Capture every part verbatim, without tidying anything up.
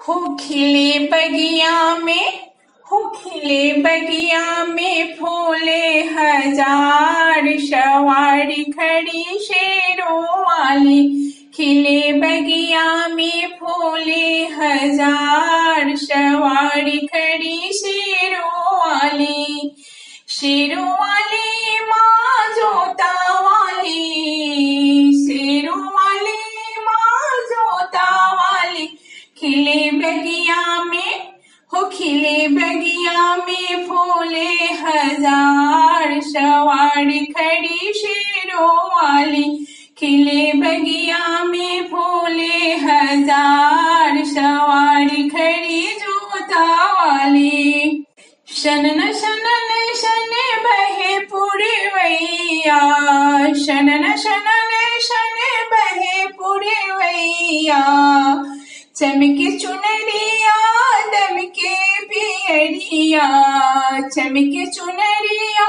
हो खिले बगिया में हो खिले बगिया में फूले हजार, सवारी खड़ी शेरों वाली। खिले बगिया में फूले हजार, सवारी खड़ी शेरों वाली। शेरों वाली माँ जोता वाली, शेरों वाली माँ जोता वाली। खिले बगिया में हो खिले बगिया में फूले हजार, सवारी खड़ी शेरों वाली। खिले बगिया में फूले हजार, सवारी खड़ी जोता वाली। शनन शनन शन बहे पुरवैया, शनन शनन शन बहे पुरवैया। चमके चुनरिया दमके पियरिया, चमके चुनरिया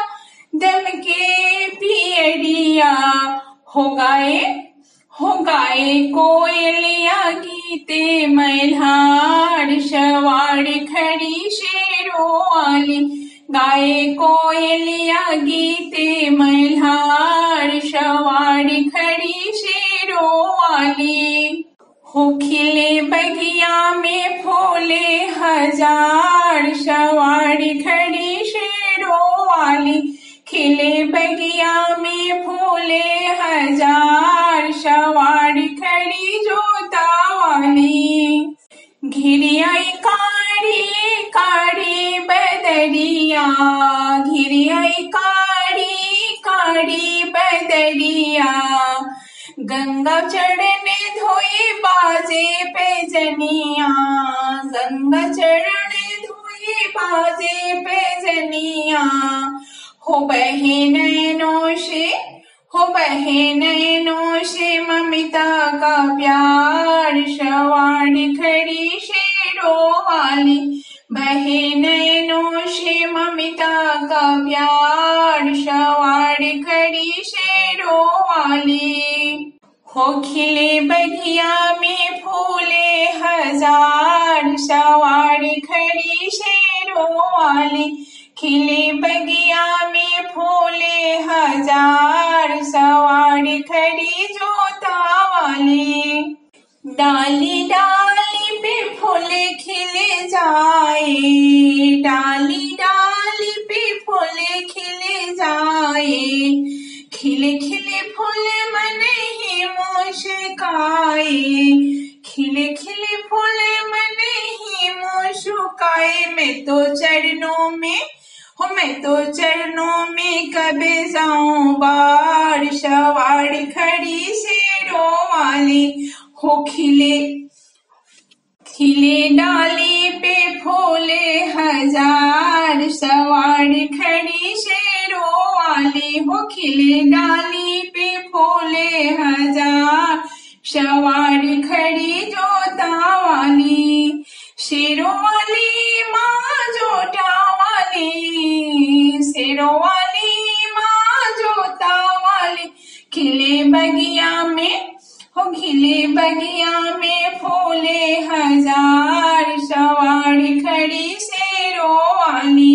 दमके पियरिया। हो गाए हो गाए कोयलिया गीते मल्हार, सवारी खड़ी शेरों वाली। गाए कोयलिया गीते मल्हार, सवारी खड़ी शेरों वाली। हो खिले बगिया में फूले हजार, सवारी खड़ी शेरों वाली। खिले बगिया में फूले हजार, सवारी खड़ी जोता वाली। घिरी आई कारी कारी बदरिया, घिरी आई कारी कारी बदरिया। गंगा चढ़ने धोई बाजे पे जनिया, गंगा चढ़ने धोई बाजे पे जनिया। हो बहे नैनों से हो बहे नैनों से ममता का प्यार, सवारी खड़ी शेरों वाली। बहे नैनों से ममता का प्यार, सवारी खड़ी शेरों वाली। हो खिले बगिया में फूले हजार, सवारी खड़ी शेरों वाली। खिले बगिया में फूले हजार, सवारी खड़ी जोता वाली। डाली डाली पे फूले खिले जाए, डाली डाली पे फूले खिले जाए। खिले खिले फूले मन ही मुस्काए, खिले खिले फूले मन ही मुस्काए। मैं तो चरणों में हो मैं तो चरणों में कब जाऊं बार, सवारी खड़ी शेरों वाली। हो खिले खिले डाली पे फूले हजार, सवारी खड़ी शेरों वाली। हो खिले डाली पे फूले हजार, सवारी खड़ी जोता वाली। शेरों वाली माँ जोता वाली, शेरों वाली माँ जोता वाली। खिले बगिया में हो खिले बगिया में फूले हजार, सवारी खड़ी शेरों वाली।